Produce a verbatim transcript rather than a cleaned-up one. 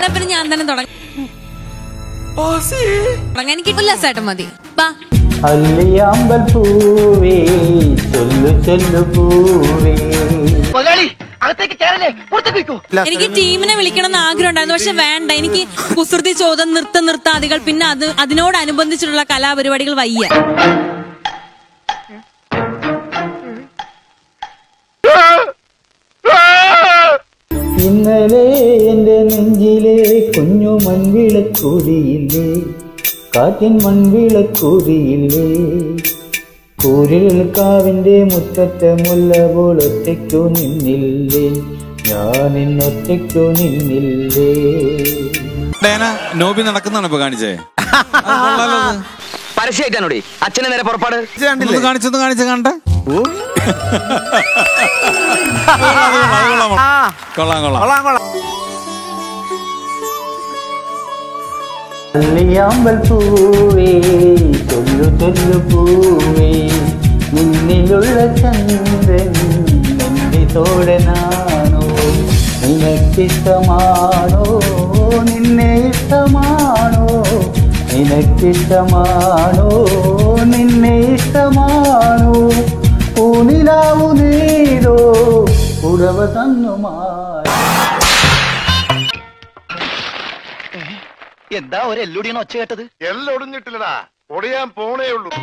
പിന്നെ ഞാൻ തന്നെ തുടങ്ങാം. എനിക്ക് ഉല്ലാസായിട്ട് മതി. അല്ലിയാമ്പൽ പൂവേ ചൊല്ലു ചൊല്ലു പൂവേ. എനിക്ക് ടീമിനെ വിളിക്കണം എന്ന് ആഗ്രഹം ഉണ്ടായിരുന്നു, പക്ഷെ വേണ്ട. എനിക്ക് കുസൃതി ചോദ്യം, നൃത്ത നൃത്താദികൾ, പിന്നെ അത് അതിനോടനുബന്ധിച്ചിട്ടുള്ള കലാപരിപാടികൾ വയ്യ. ഇന്നലെ എന്റെ നെഞ്ചിലെ കുഞ്ഞു മൺവിളക്കൂടിയില്ലേ, കാറ്റിൻ മൺവിളക്കൂടിയില്ലേ, കൂരിൽ കാവിന്റെ മുറ്റത്തെ മുല്ല പോലൊറ്റയ്ക്കു നിന്നില്ലേ, ഞാൻ ഇന്നൊറ്റയ്ക്കു നിന്നില്ലേ. നോബി നടക്കുന്നതാണ് ഇപ്പൊ കാണിച്ചേ. പരസ്യമായിട്ടാണോടി അച്ഛനെ നേരെ പുറപ്പാട് കാണിച്ചൊന്ന് കാണിച്ച കണ്ടേ. കൊള്ളാം കൊള്ളാം കൊള്ളാം. അല്ലിയാമ്പൽ പൂവേ ചൊല്ലു ചൊല്ലു പൂവേ, നിന്നിലുള്ള ചന്ദ്രൻ എന്റെ തോഴനാണോ, നിനക്കിഷ്ടമാണോ, നിന്നെ ഇഷ്ടമാണോ, നിനക്കിഷ്ടമാണോ, നിന്നെ ഇഷ്ടമാണോ, പൂനിലാവു നീരോ ഉടവ തന്നുമായി. എന്താ ഒരു എല്ലൊടിയാണ് ഒച്ച കേട്ടത്? എല്ലൊടിഞ്ഞിട്ടില്ലടാ, ഒടിയാൻ പോണേ ഉള്ളൂ.